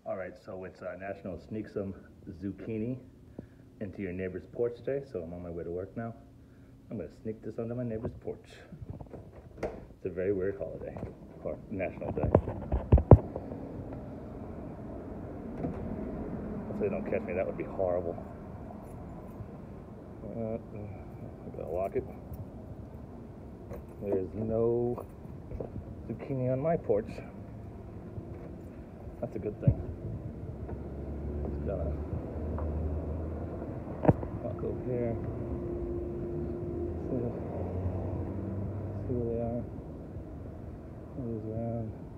All right, so it's National Sneak Some Zucchini into your neighbor's porch day. So I'm on my way to work now. I'm gonna sneak this onto my neighbor's porch. It's a very weird holiday, or national day. Hopefully they don't catch me, that would be horrible. I gotta lock it. There's no zucchini on my porch. That's a good thing. Just gotta walk over here. See where they are. Move around.